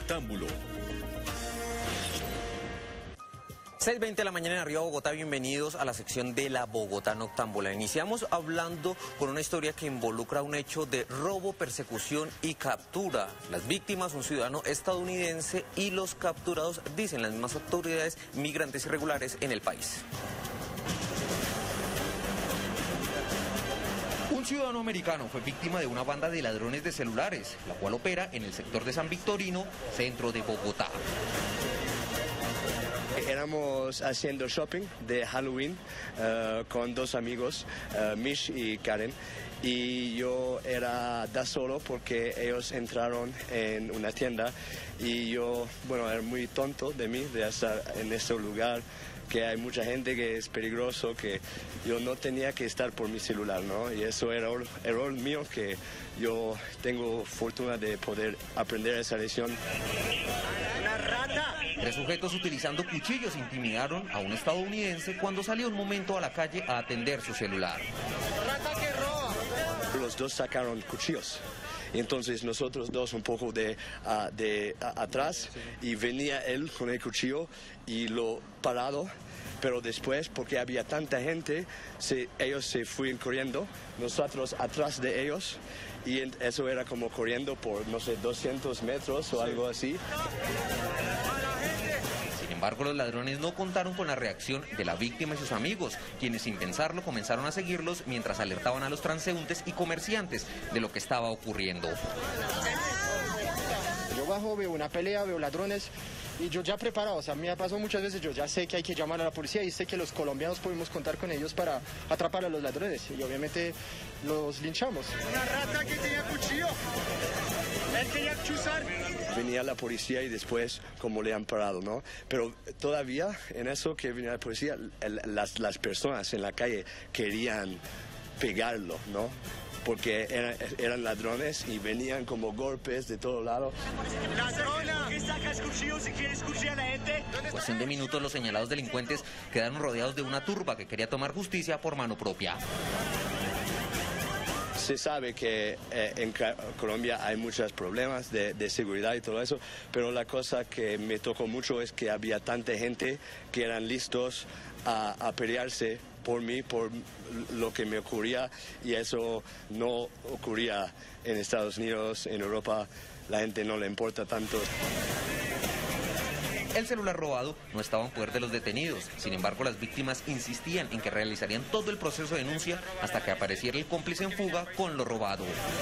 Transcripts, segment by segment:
Noctámbulo. 6:20 de la mañana en Arriba Bogotá, bienvenidos a la sección de la Bogotá Noctámbula. Iniciamos hablando con una historia que involucra un hecho de robo, persecución y captura. Las víctimas, un ciudadano estadounidense, y los capturados, dicen las mismas autoridades, migrantes irregulares en el país. Un ciudadano americano fue víctima de una banda de ladrones de celulares, la cual opera en el sector de San Victorino, centro de Bogotá. Éramos haciendo shopping de Halloween con dos amigos, Mish y Karen, y yo era solo porque ellos entraron en una tienda y yo, bueno, era muy tonto de mí de estar en este lugar, que hay mucha gente, que es peligroso, que yo no tenía que estar por mi celular, ¿no? Y eso era error mío, que yo tengo fortuna de poder aprender esa lección. Tres sujetos utilizando cuchillos intimidaron a un estadounidense cuando salió un momento a la calle a atender su celular. Los dos sacaron cuchillos. Y entonces nosotros dos un poco de atrás, y venía él con el cuchillo y lo parado, pero después, porque había tanta gente, ellos se fueron corriendo, nosotros atrás de ellos, y eso era como corriendo por, no sé, 200 metros o algo así. Sin embargo, los ladrones no contaron con la reacción de la víctima y sus amigos, quienes sin pensarlo comenzaron a seguirlos mientras alertaban a los transeúntes y comerciantes de lo que estaba ocurriendo. Yo bajo, veo una pelea, veo ladrones y yo ya preparado, o sea, me ha pasado muchas veces, yo ya sé que hay que llamar a la policía y sé que los colombianos podemos contar con ellos para atrapar a los ladrones y obviamente los linchamos. Una rata que tenía cuchillo, él quería chuzar. Venía la policía y después como le han parado, ¿no? Pero todavía en eso que venía la policía, las personas en la calle querían pegarlo, ¿no? Porque eran ladrones y venían como golpes de todo lado. ¡Ladrona! ¿Qué sacas cuchillo si quieres cuchillar a la gente? En cuestión de minutos, los señalados delincuentes quedaron rodeados de una turba que quería tomar justicia por mano propia. Se sabe que en Colombia hay muchos problemas de seguridad y todo eso, pero la cosa que me tocó mucho es que había tanta gente que eran listos a pelearse por mí, por lo que me ocurría, y eso no ocurría en Estados Unidos, en Europa, la gente no le importa tanto. El celular robado no estaba en poder de los detenidos. Sin embargo, las víctimas insistían en que realizarían todo el proceso de denuncia hasta que apareciera el cómplice en fuga con lo robado.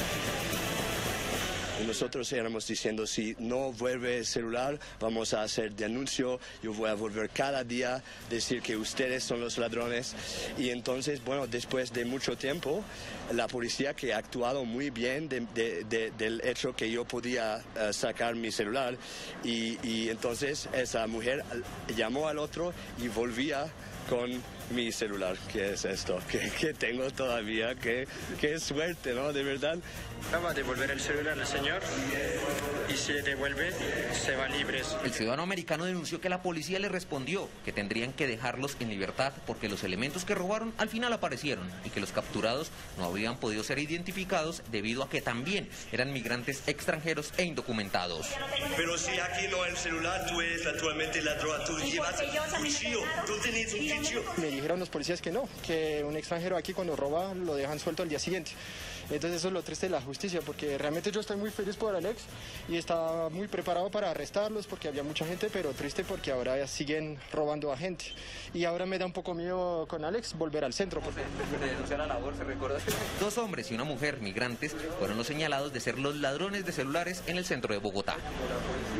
Y nosotros éramos diciendo, si no vuelve el celular, vamos a hacer denuncio, yo voy a volver cada día a decir que ustedes son los ladrones. Y entonces, bueno, después de mucho tiempo, la policía, que ha actuado muy bien del hecho que yo podía sacar mi celular, y entonces esa mujer llamó al otro y volvía con mi celular. ¿Qué es esto? Que tengo todavía, qué suerte, ¿no? De verdad. Va a devolver el celular al señor y si le devuelve, se va libres. El ciudadano americano denunció que la policía le respondió que tendrían que dejarlos en libertad porque los elementos que robaron al final aparecieron y que los capturados no habían podido ser identificados debido a que también eran migrantes extranjeros e indocumentados. Pero si aquí no hay el celular, tú eres actualmente ladrón, tú llevas un cuchillo, tú tienes un cuchillo. Me dijeron los policías que no, que un extranjero aquí cuando roba lo dejan suelto al día siguiente. Entonces eso es lo triste de la justicia, porque realmente yo estoy muy feliz por Alex y estaba muy preparado para arrestarlos porque había mucha gente, pero triste porque ahora ya siguen robando a gente. Y ahora me da un poco miedo con Alex volver al centro. Dos hombres y una mujer migrantes fueron los señalados de ser los ladrones de celulares en el centro de Bogotá.